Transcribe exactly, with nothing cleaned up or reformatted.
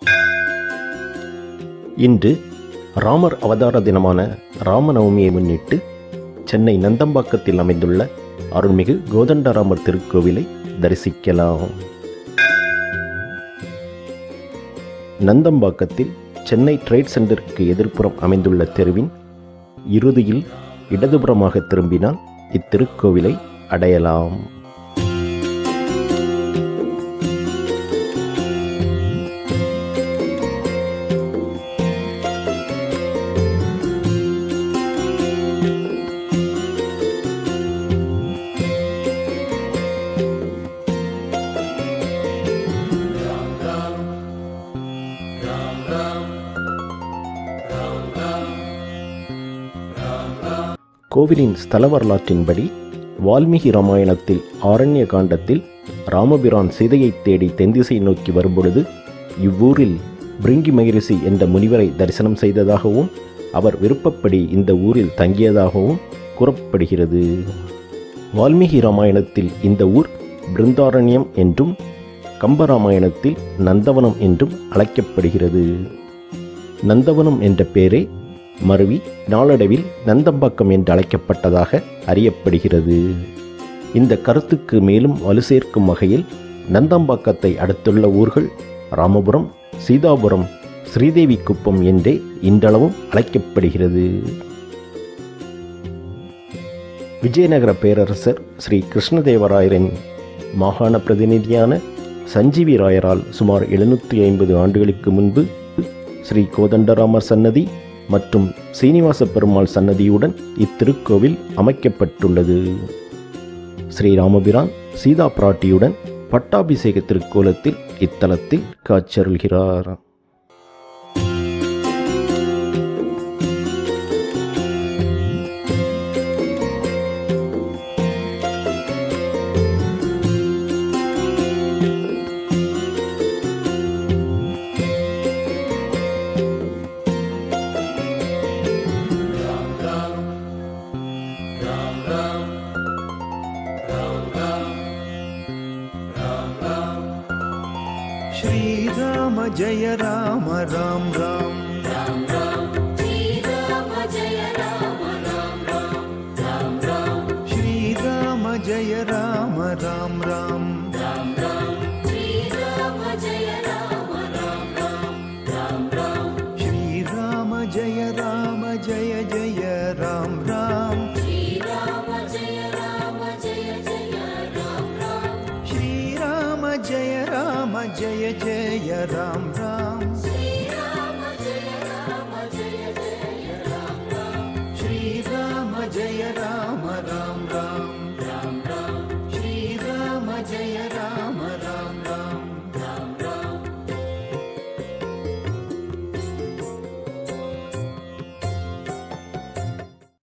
இன்று ராமர் அவதார தினமான ராமநவமியை முன்னிட்டு சென்னை நந்தம்பாக்கத்தில் அமைந்துள்ள அருள்மிகு கோதண்டராமர் திருக்கோவிலை தரிசிக்கலாம். நந்தம்பாக்கத்தில் சென்னை ட்ரேட் சென்டருக்கு எதிர்ப்புறம் அமைந்துள்ள தெருவின் இறுதியில் இடதுபுறமாக திரும்பினால் இத்திருக்கோவிலை அடையலாம். கோவிலின் ஸ்தல வரலாற்றின்படி வால்மீகி ராமாயணத்தில் ஆரண்ய காண்டத்தில் ராமபிரான் சீதையை தேடி தென்திசை நோக்கி வரும்பொழுது இவ்வூரில் பிருங்கி மகரிஷி என்ற முனிவரை தரிசனம் செய்ததாகவும் அவர் விருப்பப்படி இந்த ஊரில் தங்கியதாகவும் கூறப்படுகிறது. வால்மீகி ராமாயணத்தில் இந்த ஊர் பிருந்தாரண்யம் என்றும் கம்பராமாயணத்தில் நந்தவனம் என்றும் அழைக்கப்படுகிறது. நந்தவனம் என்ற பெயரே மருவி நாளடைவில் நந்தம்பாக்கம் என்று அழைக்கப்பட்டதாக அறியப்படுகிறது. இந்த கருத்துக்கு மேலும் வலு சேர்க்கும் வகையில் நந்தம்பாக்கத்தை அடுத்துள்ள ஊர்கள் ராமபுரம், சீதாபுரம், ஸ்ரீதேவி குப்பம் என்றே இன்றளவும் அழைக்கப்படுகிறது. விஜயநகர பேரரசர் ஸ்ரீ கிருஷ்ணதேவராயரின் மாகாண பிரதிநிதியான சஞ்சீவி ராயரால் சுமார் எழுநூற்றி ஐம்பது ஆண்டுகளுக்கு முன்பு ஸ்ரீ கோதண்டராமர் சன்னதி மற்றும் சீனிவாச பெருமாள் சன்னதியுடன் இத்திருக்கோவில் அமைக்கப்பட்டுள்ளது. ஸ்ரீராமபிரான் சீதா பிராட்டியுடன் பட்டாபிஷேக திருக்கோலத்தில் இத்தலத்தில் காட்சியருள்கிறார். श्री राम जय राम राम राम राम राम।